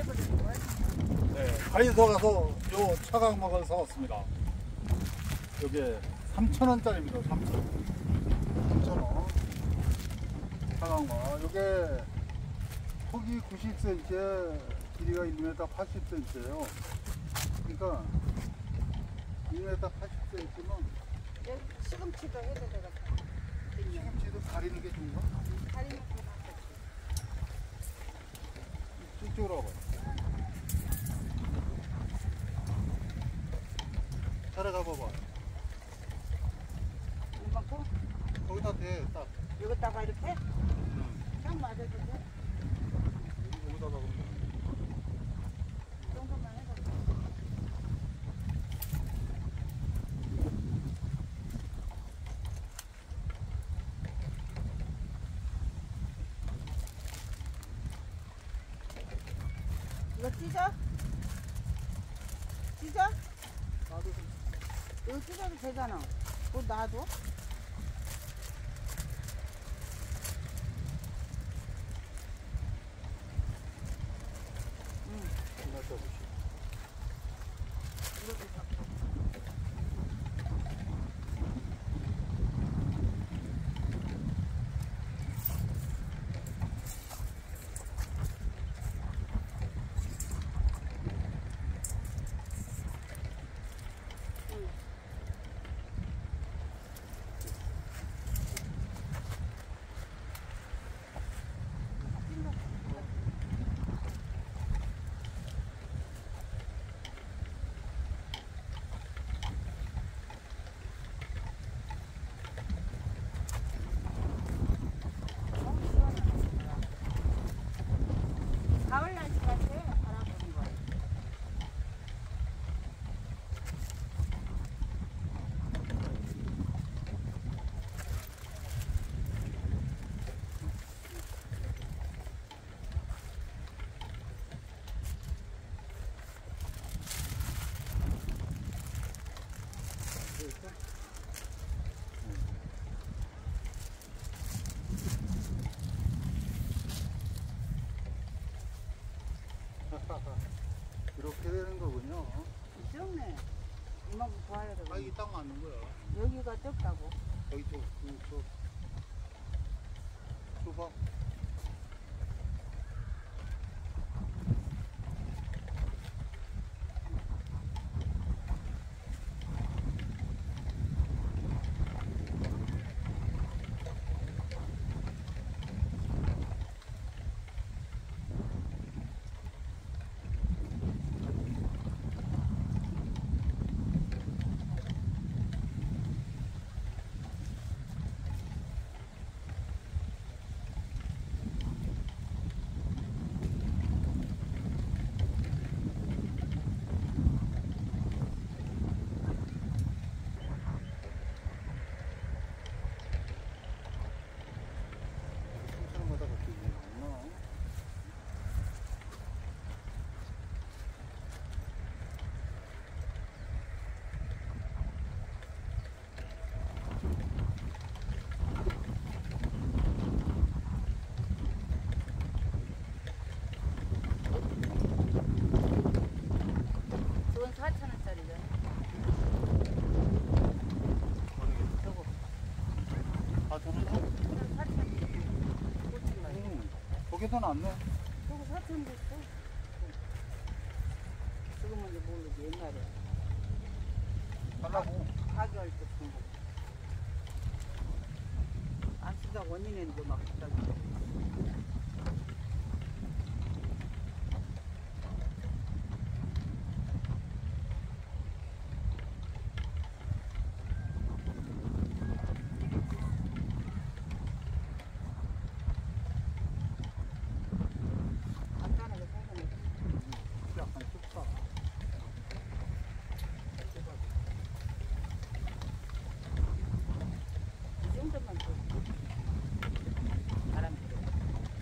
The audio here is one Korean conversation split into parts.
네, 가이서 가서 요 차강막을 사왔습니다. 요게 3,000원짜리입니다. 3,000원. 차강막. 요게 폭이 90cm, 길이가 1m 80cm예요. 그러니까 1m 80cm면 시금치도 해도 되겠다. 시금치도 가리는 게 좋은가? 가리는 게 낫겠지. 이쪽으로 와봐. 따라가 봐봐. 이만큼? 거기다 대, 딱. 여기다가 이렇게? 응. 그냥 맞아도 돼. 여기다가 그러면. 이 정도만 해도 돼. 이거 찢어? 찢어? 나도 좀. 이거 찢어도 되잖아. 그거 놔둬? 이렇게 잡고. 가을 날씨 같아. 바람 부는 거. 이렇게 되는 거군요. 적네. 이만큼 더 하려 아, 그래. 이게 딱 맞는 거야. 여기가 적다고. 여기 좁아. 천천마다 그렇게 있나? 그건 4,000원짜리잖아. 저거. 아, 저는 그냥 4,000원. 꽂지 말고. 거기서 낫네. 저거 4,000원 줬어. 지금은 이제 모르지, 옛날에. 달라고. 가게할 때 준 거. 안 쓰다 원인했는데 막 쓰다가. 간단하게 사서 약간 좁다. 이 정도만 줘. 바람 불어.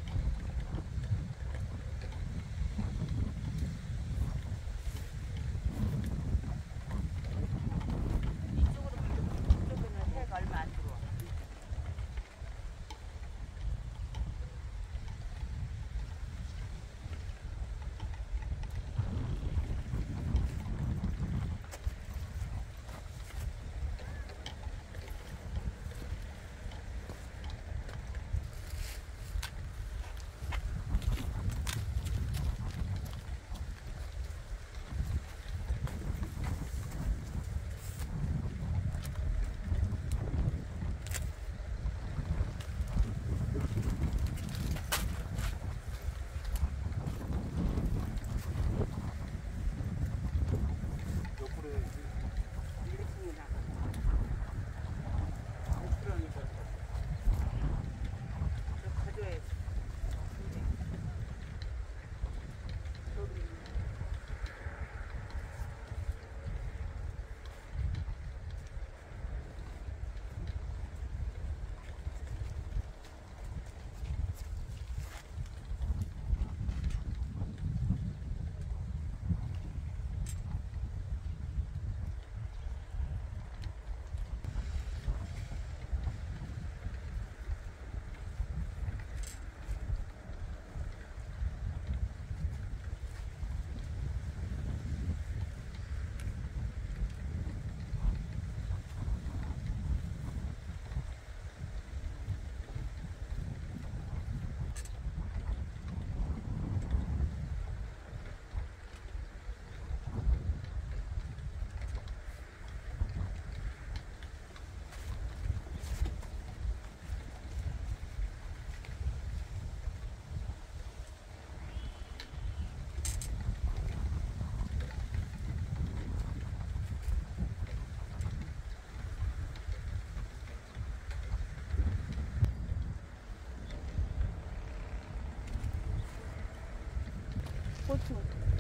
고추.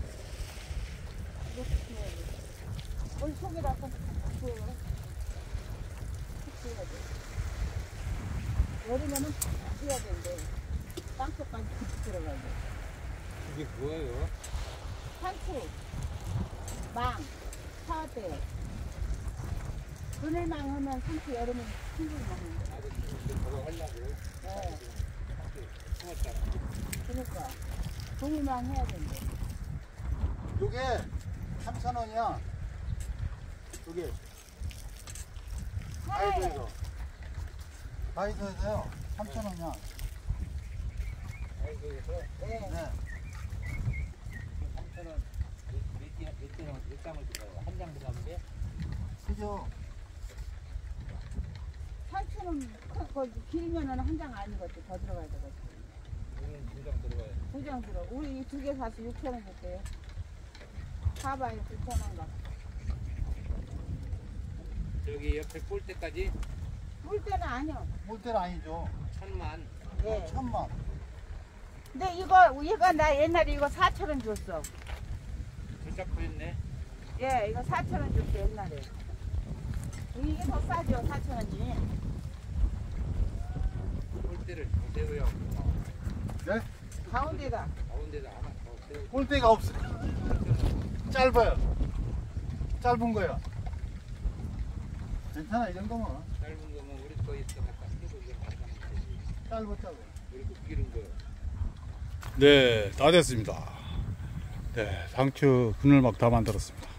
이것도 키워야지. 물 속에다 키워요. 키워야 돼. 여름에는 키워야 된대. 땅속까지 들어가야 돼. 이게 뭐예요? 상추, 망, 사과대. 그늘망 하면 상추 여름에 충분히 먹는데. 아주 저거 하려고. 네. 심었잖아. 그러니까 그늘망 해야 된대. 요게 3,000원이야. 요게 바이저에서. 바이저에서요. 3,000원이야. 아이고에서 네. 네. 3,000원 몇 장을 들어가요? 한 장 들어가는데? 그죠? 상추는 길면은 한 장 아니거든. 더 들어가야 되거든. 여기는 2장 들어가요. 2장 들어. 우리 2개 사서 6,000원 줬대요. 사봐요. 9,000원가. 저기 옆에 꼴 때까지 물 때는 아니요. 볼 때는 아니죠. 1,000만. 예. 1,000만. 근데 이거 나 옛날에 이거 4,000원 줬어. 살짝 보였네. 예, 이거 4,000원 줬대 옛날에. 이게 더 싸죠, 4,000원이. 꼴 때를 더 세워요. 네? 가운데다. 가운데다 하나 더 세워. 볼 데가 없어요. 짧아요. 짧은 거야. 괜찮아, 이 정도면. 짧은 거면 우리 거 있어. 갖다 쓰고 이제 갖다 놓고. 짧아. 그리고 기른 거. 네, 다 됐습니다. 네, 상추 그늘막 다 만들었습니다.